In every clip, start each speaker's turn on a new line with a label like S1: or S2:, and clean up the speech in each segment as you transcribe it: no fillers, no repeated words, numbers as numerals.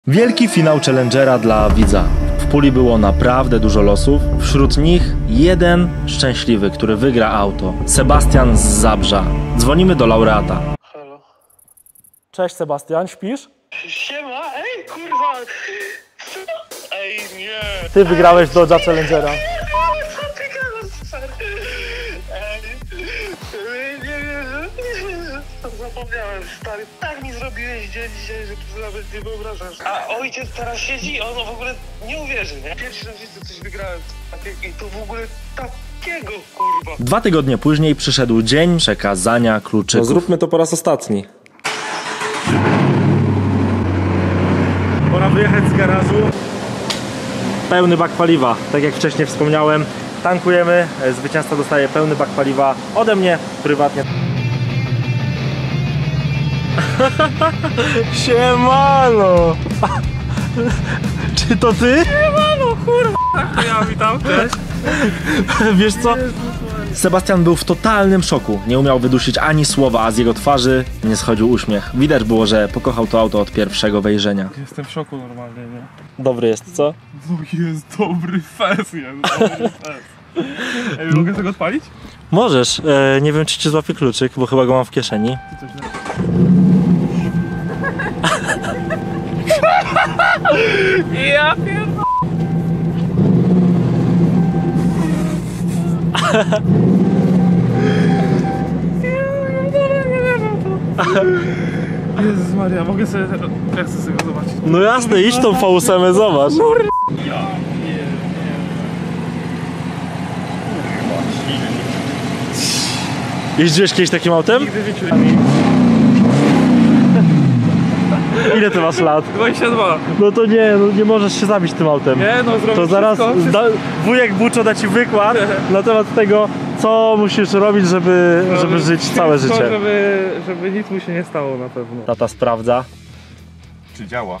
S1: Wielki finał Challengera dla widza. W puli było naprawdę dużo losów. Wśród nich jeden szczęśliwy, który wygra auto. Sebastian z Zabrza. Dzwonimy do laureata.
S2: Halo.
S1: Cześć Sebastian, śpisz?
S2: Siema, ej kurwa! Co? Ej nie!
S1: Ty wygrałeś Dodge'a Challengera.
S2: Co ty gadasz, stary? Ej, nie. Zapomniałem, stary. Tak mi zrobiłeś dzień dzisiaj, że ty nawet nie wyobrażasz. A ojciec teraz siedzi, on w ogóle nie uwierzy, nie? Pierwszy raz w życiu coś wygrałem takiego i to w ogóle takiego, kurwa.
S1: 2 tygodnie później przyszedł dzień przekazania kluczyków. No zróbmy to po raz ostatni. Pora wyjechać z garażu. Pełny bak paliwa, tak jak wcześniej wspomniałem. Tankujemy, zwycięzca dostaje pełny bak paliwa ode mnie prywatnie. Siemano! Czy to ty?
S3: Siemano, kurwa! Tak, to ja witam, cześć.
S1: Wiesz co? Sebastian był w totalnym szoku. Nie umiał wydusić ani słowa, a z jego twarzy nie schodził uśmiech. Widać było, że pokochał to auto od pierwszego wejrzenia.
S3: Jestem w szoku normalnie, nie?
S1: Dobry jest, co?
S3: No jest dobry fez, Ej, mogę tego odpalić?
S1: Możesz. Nie wiem, czy ci złapie kluczyk, bo chyba go mam w kieszeni.
S3: Ja pierdolę! Jezus Maria, mogę sobie... Ja chcę sobie go zobaczyć.
S1: No jasne, idź tą V8, zobacz.
S3: Ja nie.
S1: Jeździłeś kiedyś takim autem?
S3: Nigdy w życiu.
S1: Ile ty masz lat?
S3: 22.
S1: No to nie możesz się zabić tym autem.
S3: Nie, no zrobię
S1: To zaraz
S3: wszystko.
S1: wujek Buczo da ci wykład na temat tego, co musisz robić, żeby żyć całe
S3: Wszystko,
S1: życie.
S3: żeby nic mu się nie stało na pewno.
S1: Tata sprawdza.
S4: Czy działa?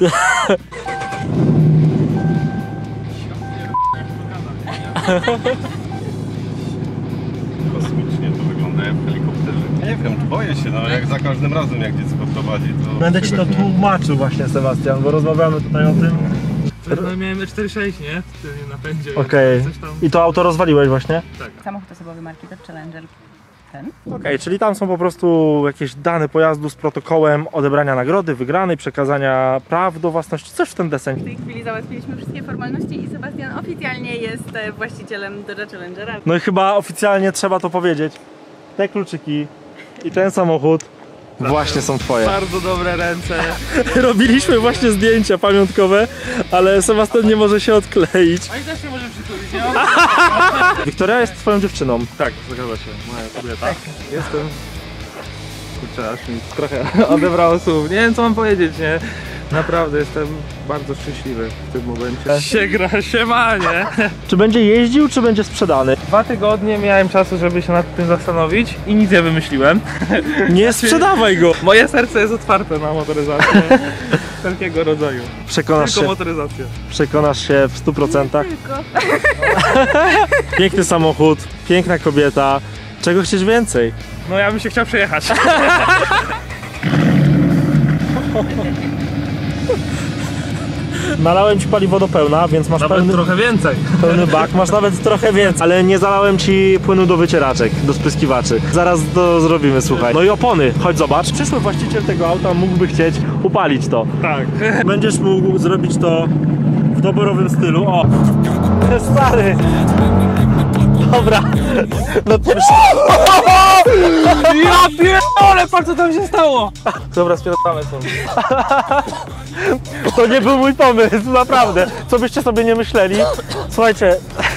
S4: Kosmicznie to wygląda jak w helikopterze. Nie wiem, boję się, no jak za każdym razem jak dziecko prowadzi, to...
S1: Będę ci to tłumaczył właśnie, Sebastian, bo rozmawiamy tutaj o tym.
S3: No miałem 4.6, nie? Wtedy napędzie.
S1: Okej.
S3: Coś tam.
S1: I to auto rozwaliłeś właśnie?
S5: Samochód osobowy marki Dodge Challenger. Ten?
S1: Okej, czyli tam są po prostu jakieś dane pojazdu z protokołem odebrania nagrody, wygranej, przekazania praw do własności, coś w ten deseń.
S5: W tej chwili załatwiliśmy wszystkie formalności i Sebastian oficjalnie jest właścicielem Dodge Challengera.
S1: No i chyba oficjalnie trzeba to powiedzieć. Te kluczyki i ten samochód właśnie są twoje.
S3: Bardzo dobre ręce.
S1: Robiliśmy właśnie zdjęcia pamiątkowe, ale Sebastian nie może się odkleić.
S3: A i też się może przytulić, nie?
S1: Wiktoria jest twoją dziewczyną.
S3: Tak, zgadza się. Moja kobieta. Jestem... Kurczę, aż mi trochę odebrało słów. Nie wiem, co mam powiedzieć, nie? Naprawdę jestem bardzo szczęśliwy w tym momencie. Się gra, się ma, nie?
S1: Czy będzie jeździł, czy będzie sprzedany?
S3: 2 tygodnie miałem czasu, żeby się nad tym zastanowić i nic nie wymyśliłem.
S1: Nie sprzedawaj go!
S3: Moje serce jest otwarte na motoryzację wszelkiego rodzaju. Tylko motoryzację.
S1: Przekonasz się w 100%.
S5: Tylko.
S1: Piękny samochód, piękna kobieta. Czego chcesz więcej?
S3: No ja bym się chciał przejechać.
S1: Nalałem ci paliwo do pełna, więc masz
S3: Nawet trochę więcej.
S1: pełny bak, masz nawet trochę więcej. Ale nie zalałem ci płynu do wycieraczek, do spryskiwaczy. Zaraz to zrobimy, słuchaj. No i opony, chodź zobacz. Przyszły właściciel tego auta mógłby chcieć upalić to.
S3: Tak.
S1: Będziesz mógł zrobić to w doborowym stylu. O! Stary! Dobra. No pierwszy.
S3: Ja pierdolę, patrz co tam się stało! Dobra, spierdolamy stąd.
S1: To nie był mój pomysł, naprawdę. Co byście sobie nie myśleli. Słuchajcie.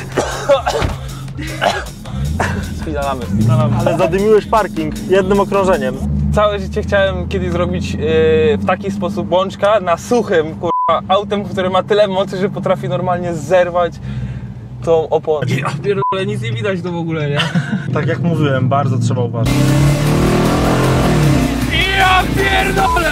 S3: Spieralamy.
S1: Ale zadymiłeś parking jednym okrążeniem.
S3: Całe życie chciałem kiedyś zrobić w taki sposób łączka na suchym, kurwa, autem, które ma tyle mocy, że potrafi normalnie zerwać tą oponę. Ja pierdolę, nic nie widać to w ogóle, nie?
S1: Tak jak mówiłem, bardzo trzeba uważać.
S3: Ja pierdolę!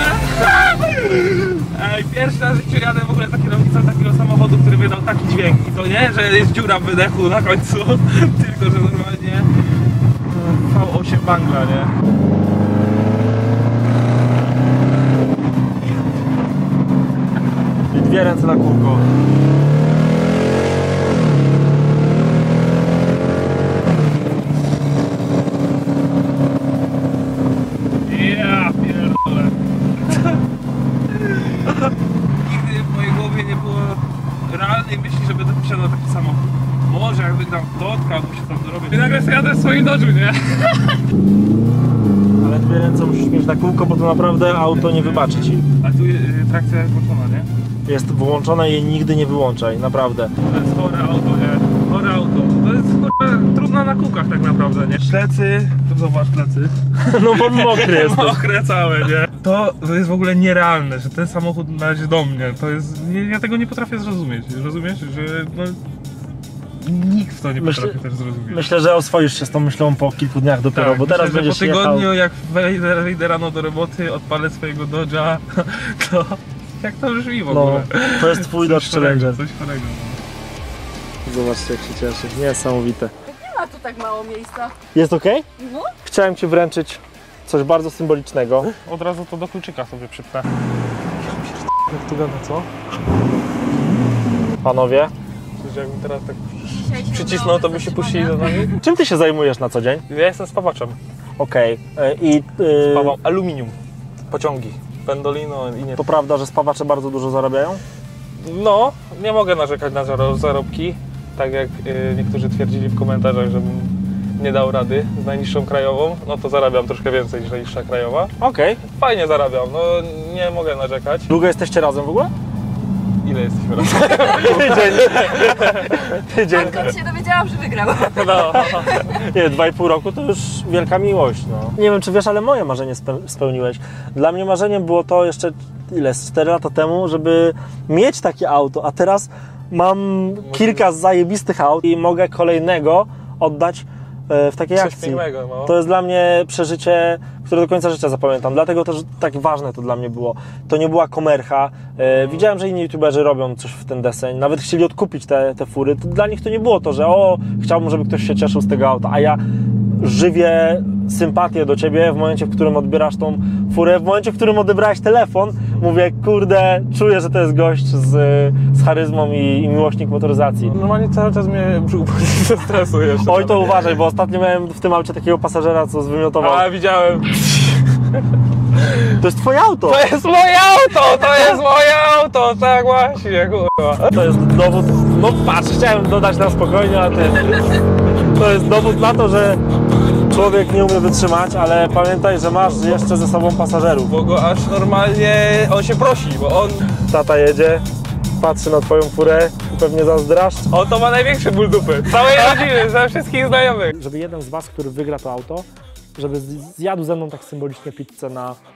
S3: Ej, pierwszy raz w życiu jadę w ogóle za kierownicą takiego samochodu, który wydał taki dźwięk. I to nie, że jest dziura w wydechu na końcu, tylko że normalnie V8 Bangla, nie?
S1: 1 dwie ręce na kółko.
S3: Ja pierdolę. Nigdy w mojej głowie nie było realnej myśli, że będę posiadał taki samochód. Może jak wygram Totka, albo się tam dorobię. I nagle sobie jadę w swoim Dodge'u, nie?
S1: Ale dwie ręce musisz mieć na kółko, bo to naprawdę auto nie wybaczy ci.
S3: A tu trakcja jest włączona, nie?
S1: Jest wyłączona i jej nigdy nie wyłączaj, naprawdę.
S3: To jest chore auto, nie? Chore auto. To jest trudno na kółkach tak naprawdę, nie? Plecy, tu zobacz plecy.
S1: No bo mokry jest.
S3: Mokre całe, nie? To jest w ogóle nierealne, że ten samochód należy do mnie. To jest... Ja tego nie potrafię zrozumieć. Rozumiesz? Że no... Nikt w to nie potrafi też zrozumieć.
S1: Myślę, że oswoisz się z tą myślą po kilku dniach dopiero,
S3: Tak,
S1: bo teraz
S3: myślę, że
S1: będziesz
S3: po tygodniu,
S1: jechał...
S3: jak wejdę rano do roboty, odpalę swojego Dodge'a, to jak to brzmi w ogóle?
S1: No, to jest twój Dodge Challenger.
S3: Coś chorego.
S1: Zobaczcie, jak się cieszy. Niesamowite.
S5: Nie ma tu tak mało miejsca.
S1: Jest ok?
S5: No.
S1: Chciałem ci wręczyć coś bardzo symbolicznego.
S3: Od razu to do kluczyka sobie przypnę.
S1: Jak tu gada, co? Panowie,
S3: Przecież jakbym teraz tak
S5: Dzisiaj się
S3: przycisnął,
S5: udało
S3: to by się puścili do
S5: zastosowania.
S3: nami.
S1: czym ty się zajmujesz na co dzień?
S3: Ja jestem spawaczem.
S1: Okej. I
S3: Spawam aluminium. Pociągi. Pendolino i nie.
S1: to prawda, że spawacze bardzo dużo zarabiają?
S3: No, nie mogę narzekać na zarobki. Tak jak niektórzy twierdzili w komentarzach, żebym nie dał rady z najniższą krajową, no to zarabiam troszkę więcej niż najniższa krajowa.
S1: Okej.
S3: Fajnie zarabiam, no nie mogę narzekać.
S1: Długo jesteście razem w ogóle?
S3: Ile jesteśmy razem?
S1: Tydzień. Tydzień.
S5: Skąd się dowiedziałam, że wygrał.
S3: No.
S1: Nie, 2,5 roku to już wielka miłość, no. Nie wiem, czy wiesz, ale moje marzenie spełniłeś. Dla mnie marzeniem było to jeszcze, ile, z 4 lata temu, żeby mieć takie auto, a teraz mam kilka zajebistych aut i mogę kolejnego oddać w takiej
S3: Coś
S1: akcji.
S3: pięknego, no.
S1: To jest dla mnie przeżycie, które do końca życia zapamiętam. Dlatego też tak ważne to dla mnie było. To nie była komercha. Widziałem, że inni youtuberzy robią coś w ten deseń. Nawet chcieli odkupić te fury. To dla nich to nie było to, że chciałbym, żeby ktoś się cieszył z tego auta. A ja żywię sympatię do ciebie w momencie, w którym odbierasz tą furę. W momencie, w którym odebrałeś telefon, mówię, kurde, czuję, że to jest gość z charyzmą i miłośnik motoryzacji.
S3: Normalnie cały czas mnie brzuch boli ze stresu jeszcze.
S1: Oj, to uważaj, bo ostatnio miałem w tym aucie takiego pasażera, co zwymiotował.
S3: A, widziałem.
S1: To jest twoje auto!
S3: To jest moje auto! To jest moje auto! Tak właśnie, kurwa.
S1: To jest dowód, no patrz, chciałem dodać na spokojnie, a ty... To jest dowód na to, że człowiek nie umie wytrzymać, ale pamiętaj, że masz jeszcze ze sobą pasażerów.
S3: Bo go aż normalnie on się prosi, bo on...
S1: Tata jedzie, patrzy na twoją furę i pewnie zazdrasz.
S3: On to ma największy ból dupy. Całej rodziny, ze wszystkich znajomych.
S1: Żeby jeden z was, który wygra to auto, żeby zjadł ze mną tak symbolicznie pizzę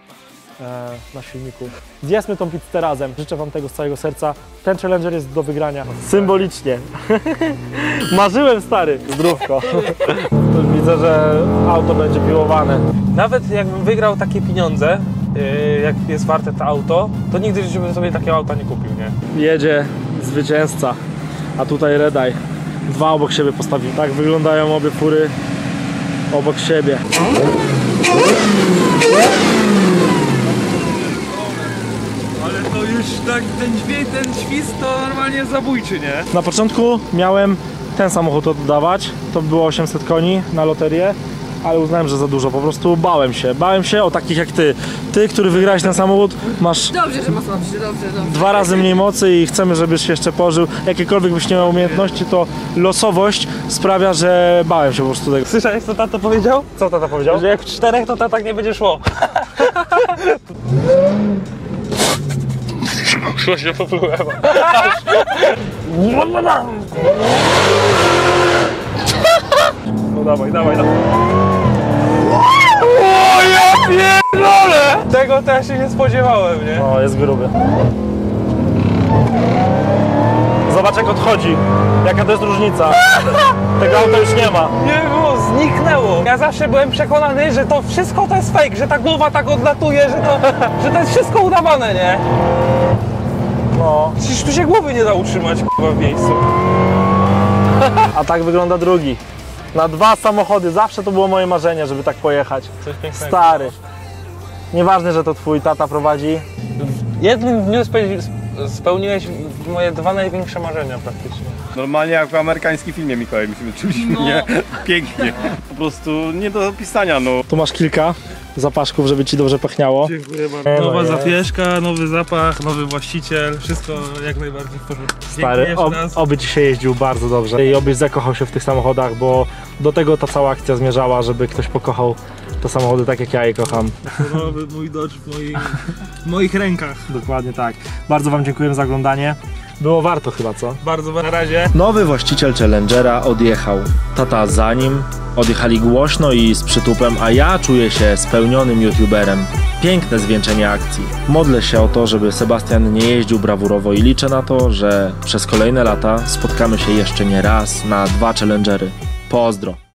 S1: na silniku. Zjedzmy tą pizzę razem. Życzę wam tego z całego serca. Ten Challenger jest do wygrania. Symbolicznie. Marzyłem, stary. Zdrówko. Widzę, że auto będzie piłowane.
S3: Nawet jakbym wygrał takie pieniądze, jak jest warte to auto, to nigdy w życiu bym sobie takiego auta nie kupił, nie?
S1: Jedzie zwycięzca, a tutaj Redeye. Dwa obok siebie postawił. Tak wyglądają obie fury obok siebie.
S3: Ale to już tak, ten dźwięk, ten świst to normalnie zabójczy, nie?
S1: Na początku miałem ten samochód oddawać, to było 800 koni na loterię, ale uznałem, że za dużo, po prostu bałem się o takich jak ty. Ty, który wygrałeś ten samochód, masz
S5: Dobrze, że ma słabszy, dobrze.
S1: 2 razy mniej mocy i chcemy, żebyś się jeszcze pożył. Jakiekolwiek byś nie miał umiejętności, to losowość sprawia, że bałem się po prostu tego.
S3: Słyszałeś, co tato powiedział?
S1: Co tata powiedział?
S3: Że jak w 4 to tak nie będzie szło. Szło się poplułem. No dawaj. O, ja pierdolę! Tego to ja się nie spodziewałem, nie?
S1: No, jest gruby. Zobacz, jak odchodzi. Jaka to jest różnica. Tego auta już nie ma.
S3: Nie było, zniknęło. Ja zawsze byłem przekonany, że to wszystko to jest fake, że ta głowa tak odlatuje, że to jest wszystko udawane, nie?
S1: No.
S3: Przecież tu się głowy nie da utrzymać, k***a, w miejscu.
S1: A tak wygląda drugi. Na 2 samochody. Zawsze to było moje marzenie, żeby tak pojechać.
S3: Coś pięknego.
S1: Stary. Nieważne, że to twój tata prowadzi.
S3: Jednym dniu spełniłeś moje 2 największe marzenia praktycznie.
S4: Normalnie jak w amerykańskim filmie, Mikołaj, myśmy czuliśmy, nie? Pięknie. Po prostu nie do opisania, no.
S1: Tu masz kilka zapaszków, żeby ci dobrze pachniało.
S3: Dziękuję bardzo. Nowa zapieszka, nowy zapach, nowy właściciel, wszystko jak najbardziej w porządku.
S1: Stary, oby ci się jeździł bardzo dobrze i obyś zakochał się w tych samochodach, bo do tego ta cała akcja zmierzała, żeby ktoś pokochał te samochody tak jak ja je kocham.
S3: Nowy mój Dodge w moich rękach.
S1: Dokładnie tak. Bardzo wam dziękuję za oglądanie. Było warto chyba, co?
S3: Bardzo na razie.
S1: Nowy właściciel Challengera odjechał. Tata za nim. Odjechali głośno i z przytupem, a ja czuję się spełnionym youtuberem. Piękne zwieńczenie akcji. Modlę się o to, żeby Sebastian nie jeździł brawurowo i liczę na to, że przez kolejne lata spotkamy się jeszcze nie raz na 2 Challengery. Pozdro!